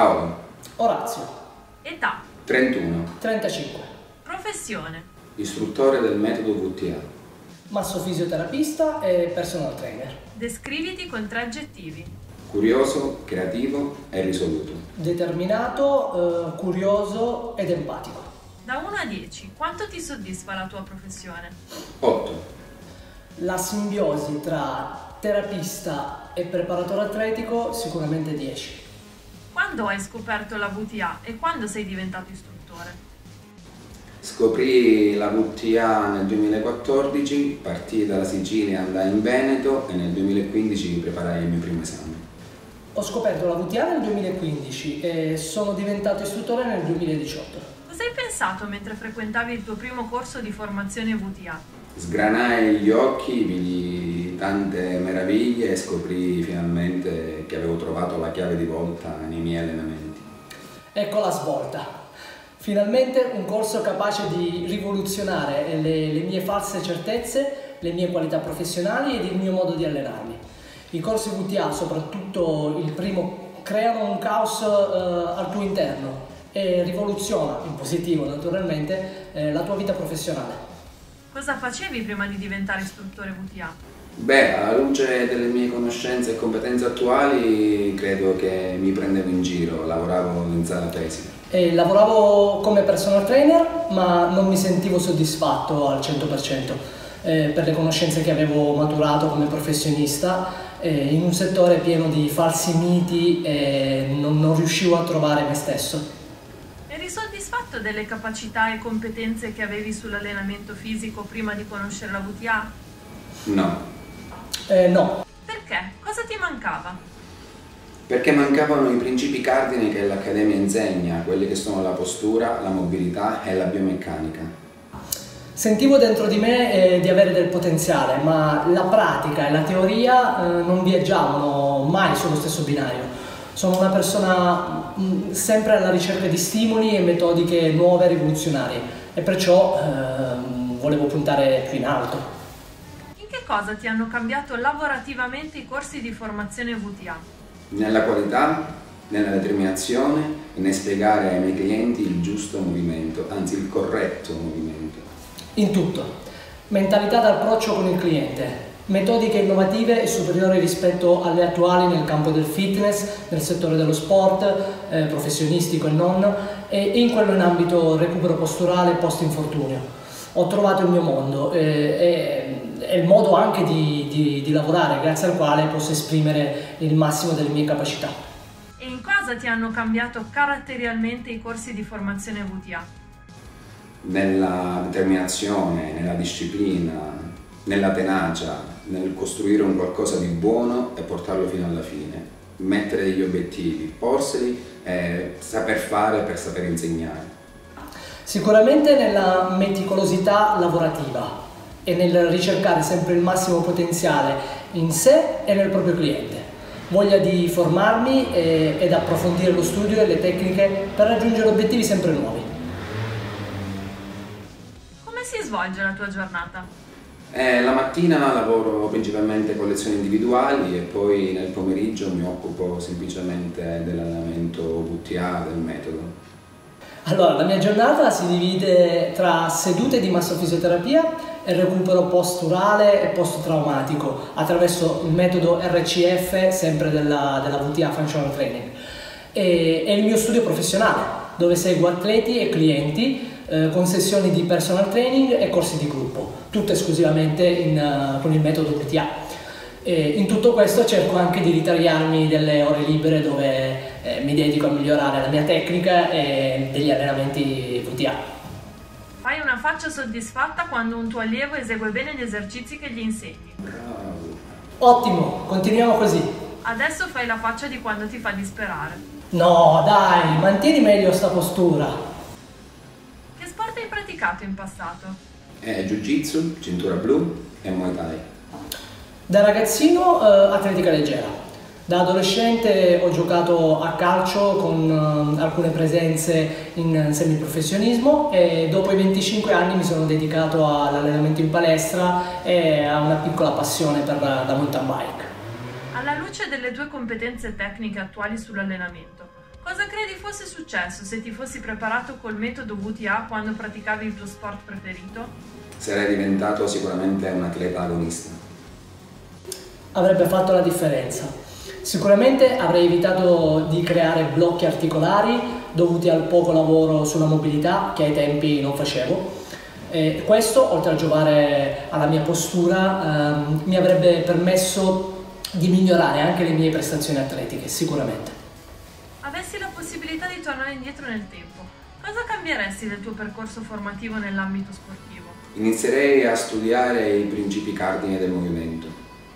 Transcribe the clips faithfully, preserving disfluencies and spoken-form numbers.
Paolo. Orazio. Età. trentuno. trentacinque. Professione. Istruttore del metodo V T A. Massofisioterapista e personal trainer. Descriviti con tre aggettivi. Curioso, creativo e risoluto. Determinato, eh, curioso ed empatico. Da uno a dieci, quanto ti soddisfa la tua professione? otto. La simbiosi tra terapista e preparatore atletico sicuramente dieci. Quando hai scoperto la V T A e quando sei diventato istruttore? Scoprì la V T A nel duemilaquattordici, partii dalla Sicilia, andai in Veneto e nel duemilaquindici preparai il mio primo esame. Ho scoperto la V T A nel duemilaquindici e sono diventato istruttore nel duemiladiciotto. Cosa hai pensato mentre frequentavi il tuo primo corso di formazione V T A? Sgranai gli occhi, vidi tante meraviglie e scoprì finalmente che avevo trovato la chiave di volta nei miei allenamenti. Ecco la svolta. Finalmente un corso capace di rivoluzionare le, le mie false certezze, le mie qualità professionali ed il mio modo di allenarmi. I corsi V T A, soprattutto il primo, creano un caos eh, al tuo interno e rivoluziona, in positivo naturalmente, eh, la tua vita professionale. Cosa facevi prima di diventare istruttore V T A? Beh, alla luce delle mie conoscenze e competenze attuali, credo che mi prendevo in giro, lavoravo in sala pesi. E lavoravo come personal trainer, ma non mi sentivo soddisfatto al cento per cento eh, per le conoscenze che avevo maturato come professionista eh, in un settore pieno di falsi miti e non, non riuscivo a trovare me stesso. Eri soddisfatto delle capacità e competenze che avevi sull'allenamento fisico prima di conoscere la V T A? No. Eh, no. Perché? Cosa ti mancava? Perché mancavano i principi cardine che l'Accademia insegna, quelli che sono la postura, la mobilità e la biomeccanica. Sentivo dentro di me eh, di avere del potenziale, ma la pratica e la teoria eh, non viaggiavano mai sullo stesso binario. Sono una persona mh, sempre alla ricerca di stimoli e metodiche nuove e rivoluzionarie e perciò eh, volevo puntare più in alto. In che cosa ti hanno cambiato lavorativamente i corsi di formazione V T A? Nella qualità, nella determinazione e nel spiegare ai miei clienti il giusto movimento, anzi il corretto movimento. In tutto. Mentalità d'approccio con il cliente, metodiche innovative e superiori rispetto alle attuali nel campo del fitness, nel settore dello sport, eh, professionistico e non, e in quello in ambito recupero posturale post-infortunio. Ho trovato il mio mondo eh, e, e il modo anche di, di, di lavorare, grazie al quale posso esprimere il massimo delle mie capacità. E in cosa ti hanno cambiato caratterialmente i corsi di formazione V T A? Nella determinazione, nella disciplina, nella tenacia, nel costruire un qualcosa di buono e portarlo fino alla fine. Mettere degli obiettivi, porseli e saper fare per saper insegnare. Sicuramente nella meticolosità lavorativa e nel ricercare sempre il massimo potenziale in sé e nel proprio cliente. Voglia di formarmi e, ed approfondire lo studio e le tecniche per raggiungere obiettivi sempre nuovi. Come si svolge la tua giornata? Eh, la mattina lavoro principalmente con lezioni individuali e poi nel pomeriggio mi occupo semplicemente dell'allenamento V T A, del metodo. Allora, la mia giornata si divide tra sedute di massofisioterapia e recupero posturale e post-traumatico attraverso il metodo R C F, sempre della, della V T A Functional Training. E, e il mio studio professionale, dove seguo atleti e clienti eh, con sessioni di personal training e corsi di gruppo, tutto esclusivamente in, uh, con il metodo V T A. E in tutto questo cerco anche di ritagliarmi delle ore libere dove eh, mi dedico a migliorare la mia tecnica e degli allenamenti V T A. Fai una faccia soddisfatta quando un tuo allievo esegue bene gli esercizi che gli insegni. Bravo. Ottimo, continuiamo così. Adesso fai la faccia di quando ti fa disperare. No, dai, mantieni meglio sta postura. Che sport hai praticato in passato? Eh, Jiu-Jitsu, cintura blu e Muay Thai. Da ragazzino eh, atletica leggera. Da adolescente ho giocato a calcio con eh, alcune presenze in semiprofessionismo e dopo i venticinque anni mi sono dedicato all'allenamento in palestra e a una piccola passione per la mountain bike. Alla luce delle tue competenze tecniche attuali sull'allenamento, Cosa credi fosse successo se ti fossi preparato col metodo V T A quando praticavi il tuo sport preferito? Sarei diventato sicuramente un atleta agonista. Avrebbe fatto la differenza. Sicuramente avrei evitato di creare blocchi articolari dovuti al poco lavoro sulla mobilità che ai tempi non facevo. E questo, oltre a giovare alla mia postura, ehm, mi avrebbe permesso di migliorare anche le mie prestazioni atletiche, sicuramente. Avessi la possibilità di tornare indietro nel tempo, cosa cambieresti del tuo percorso formativo nell'ambito sportivo? Inizierei a studiare i principi cardine del movimento.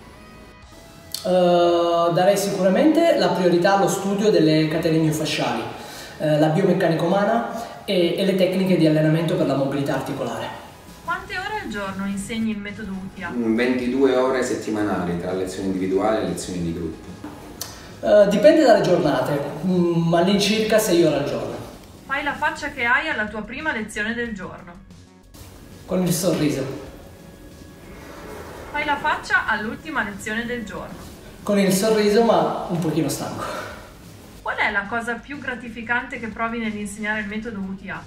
Uh, darei sicuramente la priorità allo studio delle catene miofasciali, uh, la biomeccanica umana e, e le tecniche di allenamento per la mobilità articolare. Quante ore al giorno insegni il metodo V T A? ventidue ore settimanali tra lezioni individuali e lezioni di gruppo. Uh, dipende dalle giornate, ma um, all'incirca sei ore al giorno. Fai la faccia che hai alla tua prima lezione del giorno. Con il sorriso. Fai la faccia all'ultima lezione del giorno. Con il sorriso, ma un pochino stanco. Qual è la cosa più gratificante che provi nell'insegnare il metodo V T A?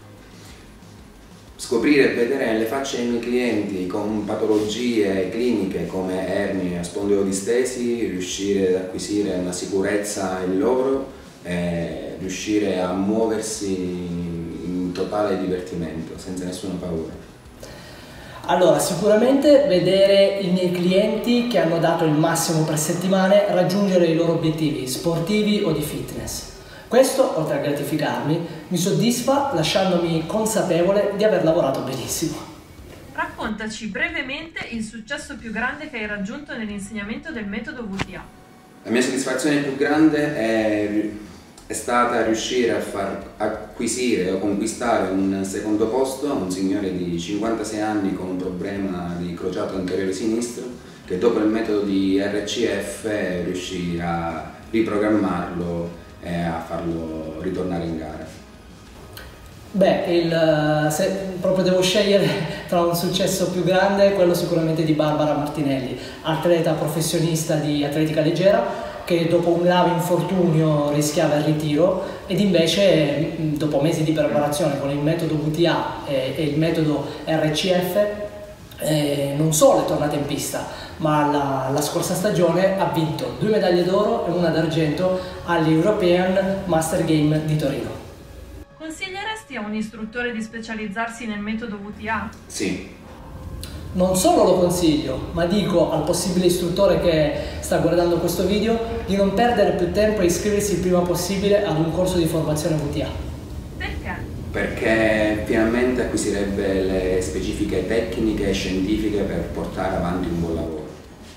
Scoprire e vedere nelle facce dei miei clienti con patologie cliniche come ernie, spondeodistesi, riuscire ad acquisire una sicurezza in loro e riuscire a muoversi in totale divertimento, senza nessuna paura. Allora, sicuramente vedere i miei clienti che hanno dato il massimo per settimane raggiungere i loro obiettivi sportivi o di fitness. Questo, oltre a gratificarmi, mi soddisfa lasciandomi consapevole di aver lavorato benissimo. Raccontaci brevemente il successo più grande che hai raggiunto nell'insegnamento del metodo V T A. La mia soddisfazione più grande è, è stata riuscire a far acquisire o conquistare un secondo posto a un signore di cinquantasei anni con un problema di crociato anteriore sinistro che dopo il metodo di R C F riuscì a riprogrammarlo e a farlo ritornare in gara. Beh, il, se proprio devo scegliere tra un successo più grande, quello sicuramente di Barbara Martinelli, atleta professionista di atletica leggera, che dopo un grave infortunio rischiava il ritiro ed invece dopo mesi di preparazione con il metodo V T A e, e il metodo R C F eh, non solo è tornata in pista, ma la, la scorsa stagione ha vinto due medaglie d'oro e una d'argento agli European Master Game di Torino. Consiglieresti a un istruttore di specializzarsi nel metodo V T A? Sì. Non solo lo consiglio, ma dico al possibile istruttore che sta guardando questo video di non perdere più tempo e iscriversi il prima possibile ad un corso di formazione V T A. Perché? Perché finalmente acquisirebbe le specifiche tecniche e scientifiche per portare avanti un buon lavoro.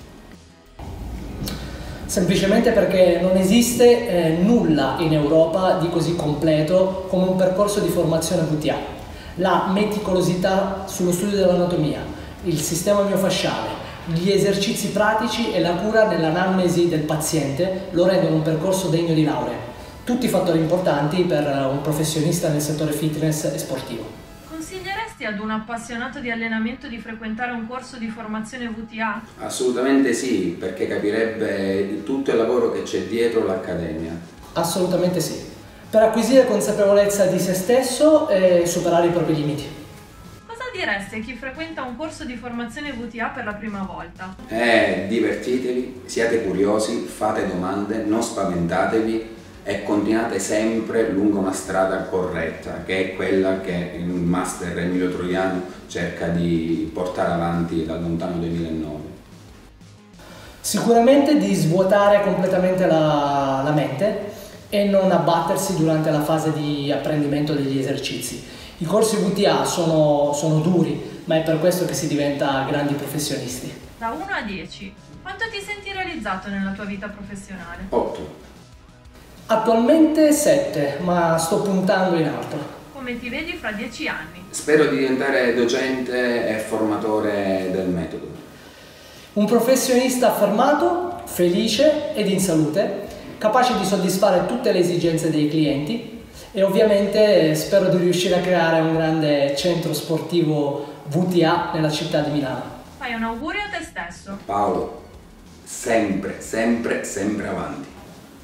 Semplicemente perché non esiste eh, nulla in Europa di così completo come un percorso di formazione V T A. La meticolosità sullo studio dell'anatomia, il sistema miofasciale, gli esercizi pratici e la cura nell'anamnesi del paziente lo rendono un percorso degno di laurea. Tutti fattori importanti per un professionista nel settore fitness e sportivo. Consiglieresti ad un appassionato di allenamento di frequentare un corso di formazione V T A? Assolutamente sì, perché capirebbe tutto il lavoro che c'è dietro l'accademia. Assolutamente sì, per acquisire consapevolezza di se stesso e superare i propri limiti. Cosa diresti a chi frequenta un corso di formazione V T A per la prima volta? Eh, divertitevi, siate curiosi, fate domande, non spaventatevi e continuate sempre lungo una strada corretta, che è quella che il master Emilio Troiano cerca di portare avanti dal lontano duemilanove. Sicuramente di svuotare completamente la, la mente e non abbattersi durante la fase di apprendimento degli esercizi. I corsi V T A sono, sono duri, ma è per questo che si diventa grandi professionisti. Da uno a dieci, quanto ti senti realizzato nella tua vita professionale? otto. Attualmente sette, ma sto puntando in alto. Come ti vedi fra dieci anni? Spero di diventare docente e formatore del metodo. Un professionista affermato, felice ed in salute, capace di soddisfare tutte le esigenze dei clienti e ovviamente spero di riuscire a creare un grande centro sportivo V T A nella città di Milano. Fai un augurio a te stesso. Paolo, sempre, sempre, sempre avanti.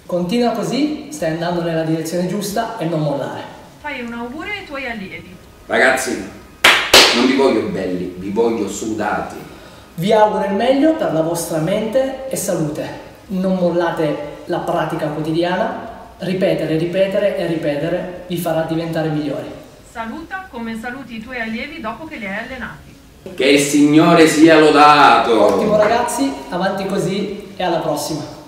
Continua così, stai andando nella direzione giusta e non mollare. Fai un augurio ai tuoi allievi. Ragazzi, non vi voglio belli, vi voglio sudati. Vi auguro il meglio per la vostra mente e salute. Non mollate la pratica quotidiana, ripetere, ripetere e ripetere vi farà diventare migliori. Saluta come saluti i tuoi allievi dopo che li hai allenati. Che il Signore sia lodato! Ottimo ragazzi, avanti così e alla prossima!